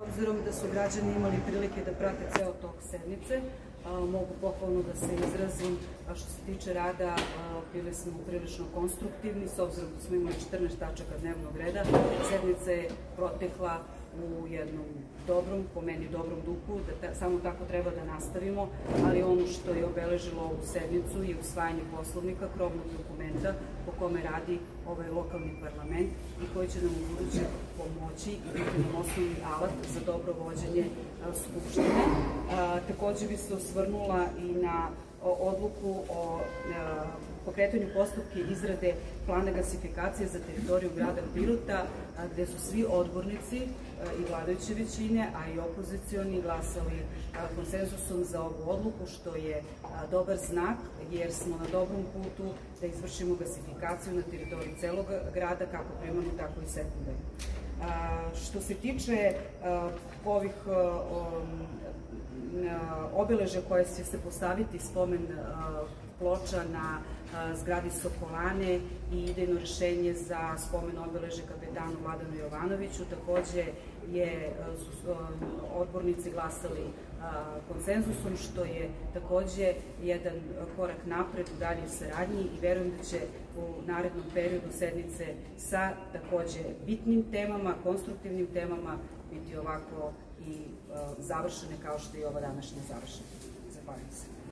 Obzirom da su građani imali prilike da prate ceo tok sednice, mogu pohvalno da se izrazim. Što se tiče rada, bili smo prilično konstruktivni, s obzirom da smo imali 14 tačaka dnevnog reda. Sednica je protekla u jednom dobrom, po meni dobrom duhu, da samo tako treba da nastavimo, ali ono što je obeležilo ovu sednicu je usvajanje poslovnika, krovnog dokumenta po kome radi ovaj lokalni parlament i koji će nam u buduće pomoći i biti nam osnovni alat za dobro vođenje Skupštine. Takođe bi se osvrnula i na odluku o pokretanju postupke izrade plana gasifikacije za teritoriju grada Pirota, gde su svi odbornici i vladajuće većine, a i opozicioni glasali konsenzusom za ovu odluku, što je dobar znak, jer smo na dobrom putu da izvršimo gasifikaciju na teritoriji celog grada, kako primarno, tako i sekundarno. Što se tiče ovih obeležja koje će se postaviti, spomen ploča na zgradi Sokolane i idejno rešenje za spomen obeležje kapetanu Vladanu Jovanoviću, takođe su odbornici glasali konsenzusom, što je takođe jedan korak napred u daljoj saradnji i verujem da će u narednom periodu sednice sa takođe bitnim temama, konstruktivnim temama biti ovako i završene kao što je ova današnja završena. Zahvaljujem se.